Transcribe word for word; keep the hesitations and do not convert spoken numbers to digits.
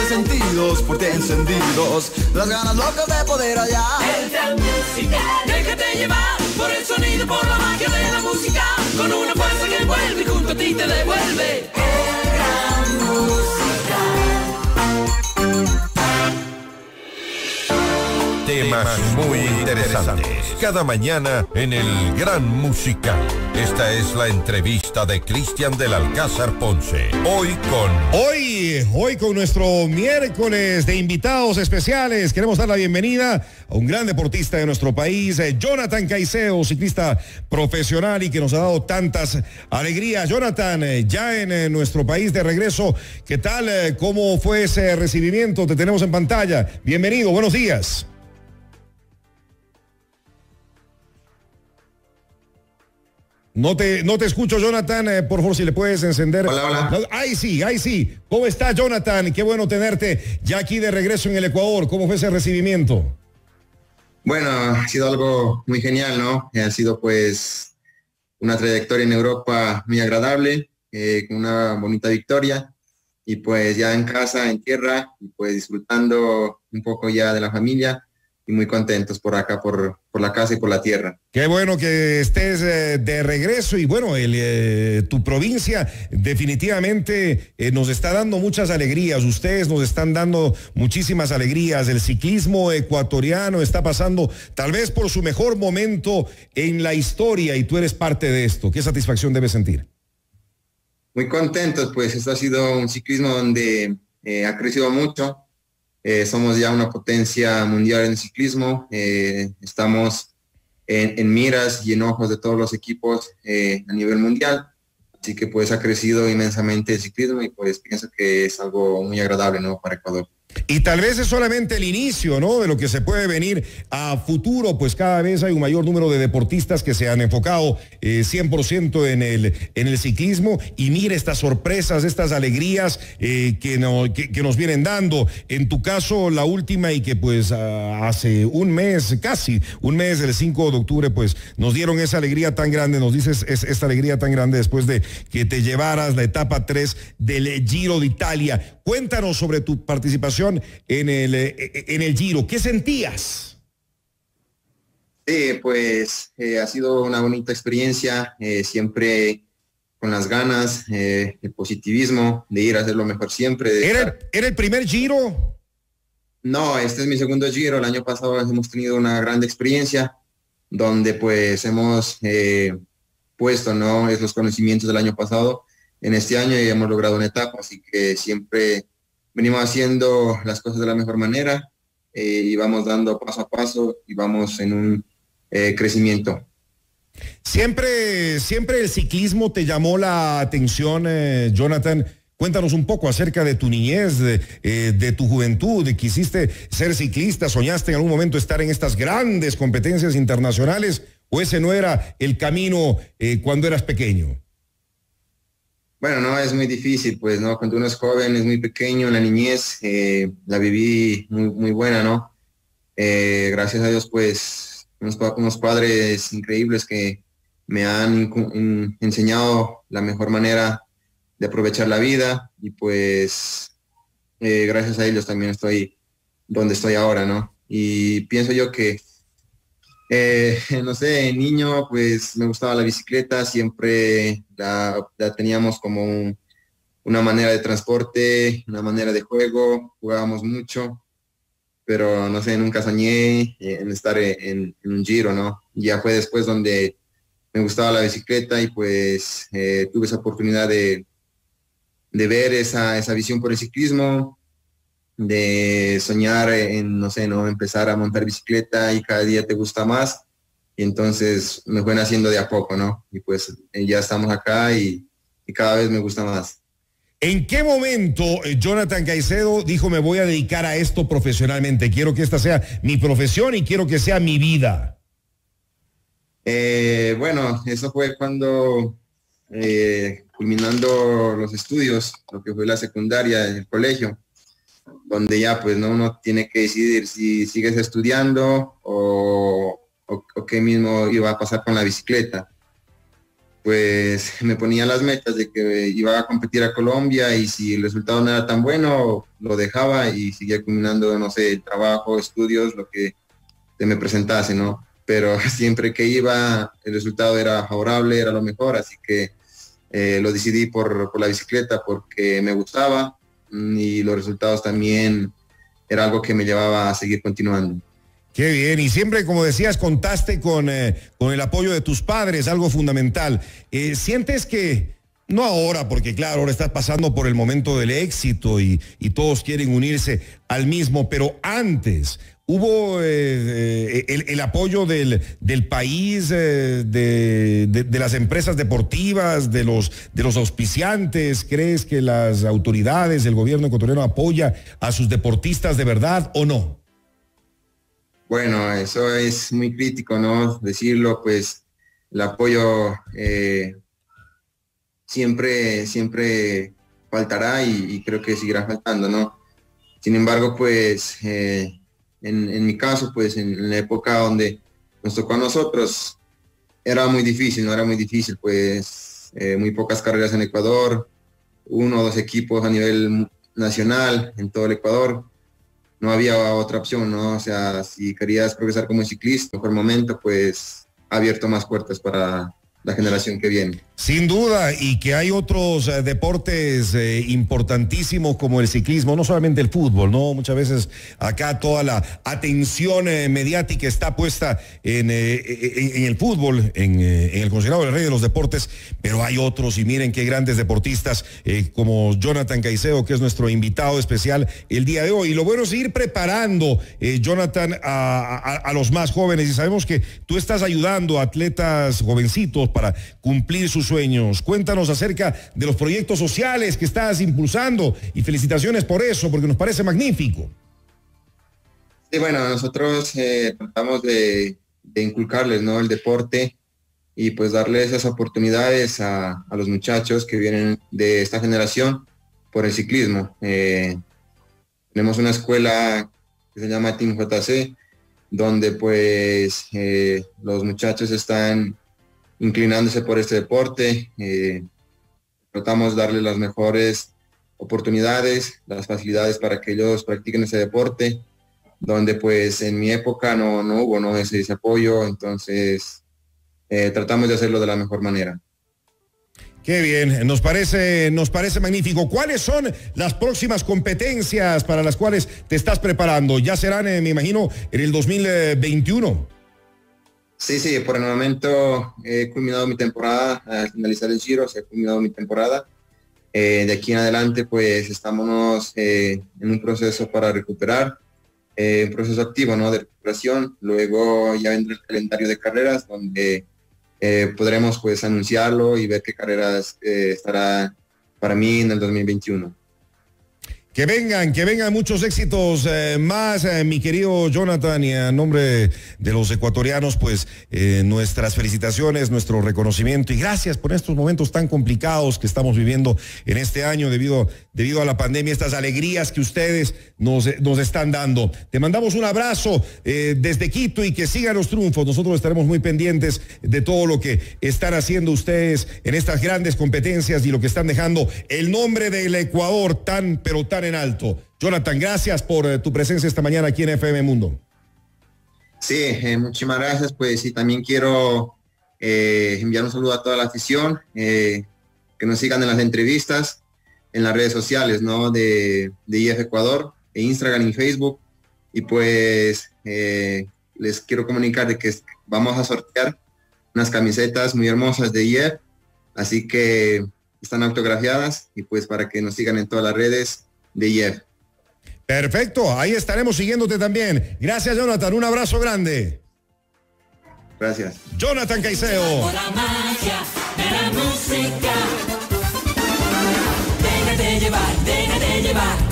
sentidos por ti encendidos, las ganas locas de poder hallar. El Gran Musical, déjate llevar por el sonido, por la magia de la música, con una fuerza que envuelve y junto a ti te devuelve. El Gran Musical. Temas muy interesantes cada mañana en el Gran Musical. Esta es la entrevista de Cristian del Alcázar Ponce. Hoy con... Hoy, hoy con nuestro miércoles de invitados especiales, queremos dar la bienvenida a un gran deportista de nuestro país, Jonathan Caicedo, ciclista profesional y que nos ha dado tantas alegrías. Jonathan, ya en nuestro país de regreso, ¿qué tal? ¿Cómo fue ese recibimiento? Te tenemos en pantalla. Bienvenido, buenos días. No te, no te escucho, Jonathan, eh, por favor, si le puedes encender. Hola, hola. No, ahí sí, ahí sí. ¿Cómo está, Jonathan? Qué bueno tenerte ya aquí de regreso en el Ecuador. ¿Cómo fue ese recibimiento? Bueno, ha sido algo muy genial, ¿no? Ha sido pues una trayectoria en Europa muy agradable, eh, con una bonita victoria y pues ya en casa, en tierra, y pues disfrutando un poco ya de la familia. Y muy contentos por acá, por, por la casa y por la tierra. Qué bueno que estés eh, de regreso y bueno, el, eh, tu provincia definitivamente eh, nos está dando muchas alegrías. Ustedes nos están dando muchísimas alegrías. El ciclismo ecuatoriano está pasando tal vez por su mejor momento en la historia y tú eres parte de esto. ¿Qué satisfacción debes sentir? Muy contentos, pues esto ha sido un ciclismo donde eh, ha crecido mucho. Eh, somos ya una potencia mundial en el ciclismo, eh, estamos en, en miras y en ojos de todos los equipos eh, a nivel mundial, así que pues ha crecido inmensamente el ciclismo y pues pienso que es algo muy agradable, ¿no?, para Ecuador. Y tal vez es solamente el inicio, ¿no?, de lo que se puede venir a futuro, pues cada vez hay un mayor número de deportistas que se han enfocado eh, cien por ciento en el, en el ciclismo y mire estas sorpresas, estas alegrías eh, que, no, que, que nos vienen dando. En tu caso, la última y que pues uh, hace un mes, casi un mes, el cinco de octubre, pues nos dieron esa alegría tan grande, nos dices es, esta alegría tan grande después de que te llevaras la etapa tres del Giro de Italia. Cuéntanos sobre tu participación en el, en el Giro. ¿Qué sentías? Sí, pues eh, ha sido una bonita experiencia, eh, siempre con las ganas, eh, el positivismo de ir a hacer lo mejor siempre. ¿Era el, ¿Era el primer Giro? No, este es mi segundo Giro. El año pasado hemos tenido una gran experiencia donde pues hemos eh, puesto, ¿no?, es los conocimientos del año pasado en este año y hemos logrado una etapa, así que siempre venimos haciendo las cosas de la mejor manera eh, y vamos dando paso a paso y vamos en un eh, crecimiento. Siempre, siempre el ciclismo te llamó la atención, eh, Jonathan. Cuéntanos un poco acerca de tu niñez, de, eh, de tu juventud, de que quisiste ser ciclista, soñaste en algún momento estar en estas grandes competencias internacionales, o ese no era el camino eh, cuando eras pequeño. Bueno, no, es muy difícil, pues, ¿no? Cuando uno es joven, es muy pequeño, la niñez eh, la viví muy, muy buena, ¿no? Eh, gracias a Dios, pues, unos, unos padres increíbles que me han in, enseñado la mejor manera de aprovechar la vida y pues eh, gracias a ellos también estoy donde estoy ahora, ¿no? Y pienso yo que Eh, no sé, niño pues me gustaba la bicicleta, siempre la, la teníamos como un, una manera de transporte, una manera de juego, jugábamos mucho, pero no sé, nunca soñé en estar en, en un Giro, ¿no? Ya fue después donde me gustaba la bicicleta y pues eh, tuve esa oportunidad de, de ver esa, esa visión por el ciclismo, de soñar en, no sé, no empezar a montar bicicleta y cada día te gusta más. Y entonces me fue naciendo de a poco, ¿no? Y pues ya estamos acá y, y cada vez me gusta más. ¿En qué momento Jonathan Caicedo dijo me voy a dedicar a esto profesionalmente? Quiero que esta sea mi profesión y quiero que sea mi vida. Eh, bueno, eso fue cuando eh, culminando los estudios, lo que fue la secundaria, el colegio, donde ya pues no uno tiene que decidir si sigues estudiando o, o, o qué mismo iba a pasar con la bicicleta. pues me ponía las metas de que iba a competir a Colombia y si el resultado no era tan bueno, lo dejaba y seguía combinando, no sé, trabajo, estudios, lo que se me presentase, ¿no? Pero siempre que iba, el resultado era favorable, era lo mejor, así que eh, lo decidí por, por la bicicleta porque me gustaba y los resultados también era algo que me llevaba a seguir continuando. Qué bien, y siempre, como decías, contaste con, eh, con el apoyo de tus padres, algo fundamental. Eh, ¿Sientes que, no ahora, porque claro, ahora estás pasando por el momento del éxito y, y todos quieren unirse al mismo, pero antes, ¿hubo eh, eh, el, el apoyo del, del país, eh, de, de, de las empresas deportivas, de los, de los auspiciantes? ¿Crees que las autoridades, el gobierno ecuatoriano apoya a sus deportistas de verdad o no? Bueno, eso es muy crítico, ¿no? Decirlo, pues el apoyo eh, siempre, siempre faltará y, y creo que seguirá faltando, ¿no? Sin embargo, pues eh, en, en mi caso, pues en, en la época donde nos tocó a nosotros, era muy difícil, ¿no? Era muy difícil, pues eh, muy pocas carreras en Ecuador, uno o dos equipos a nivel nacional en todo el Ecuador. No había otra opción, ¿no? O sea, si querías progresar como ciclista, mejor momento, pues ha abierto más puertas para la generación que viene. Sin duda, y que hay otros eh, deportes eh, importantísimos como el ciclismo, no solamente el fútbol, ¿no? Muchas veces acá toda la atención eh, mediática está puesta en, eh, en, en el fútbol, en, eh, en el considerado el rey de los deportes, pero hay otros, y miren qué grandes deportistas eh, como Jonathan Caicedo, que es nuestro invitado especial el día de hoy. Y lo bueno es ir preparando, eh, Jonathan, a, a, a los más jóvenes, y sabemos que tú estás ayudando a atletas jovencitos para cumplir sus sueños. Cuéntanos acerca de los proyectos sociales que estás impulsando y felicitaciones por eso, porque nos parece magnífico. Sí, bueno, nosotros eh, tratamos de, de inculcarles, ¿no? El deporte y pues darle esas oportunidades a, a los muchachos que vienen de esta generación por el ciclismo. Eh, tenemos una escuela que se llama Team J C, donde pues eh, los muchachos están inclinándose por este deporte. Eh, tratamos de darles las mejores oportunidades, las facilidades para que ellos practiquen ese deporte, donde pues en mi época no, no hubo ¿no? Ese, ese apoyo, entonces eh, tratamos de hacerlo de la mejor manera. Qué bien, nos parece, nos parece magnífico. ¿Cuáles son las próximas competencias para las cuales te estás preparando? Ya serán, eh, me imagino, en el dos mil veintiuno. Sí, sí, por el momento he culminado mi temporada, al finalizar el Giro, se ha culminado mi temporada. Eh, de aquí en adelante, pues estamos eh, en un proceso para recuperar, eh, un proceso activo, ¿no? De recuperación. Luego ya vendrá el calendario de carreras, donde eh, podremos pues anunciarlo y ver qué carreras eh, estará para mí en el dos mil veintiuno. Que vengan, que vengan muchos éxitos eh, más, eh, mi querido Jonathan, y a nombre de los ecuatorianos, pues eh, nuestras felicitaciones, nuestro reconocimiento y gracias por estos momentos tan complicados que estamos viviendo en este año debido, debido a la pandemia, estas alegrías que ustedes nos, nos están dando. Te mandamos un abrazo eh, desde Quito y que sigan los triunfos. Nosotros estaremos muy pendientes de todo lo que están haciendo ustedes en estas grandes competencias y lo que están dejando el nombre del Ecuador tan, pero tan en alto. Jonathan, gracias por eh, tu presencia esta mañana aquí en F M Mundo. Sí, eh, muchísimas gracias, pues sí, también quiero eh, enviar un saludo a toda la afición, eh, que nos sigan en las entrevistas, en las redes sociales, ¿no? De, de I F Ecuador, en Instagram y Facebook, y pues eh, les quiero comunicar de que vamos a sortear unas camisetas muy hermosas de I F, así que están autografiadas, y pues para que nos sigan en todas las redes de I F. Perfecto, ahí estaremos siguiéndote también. Gracias, Jonathan, un abrazo grande. Gracias. Jonathan Caicedo. Por la magia de la música. Déjate llevar, déjate llevar.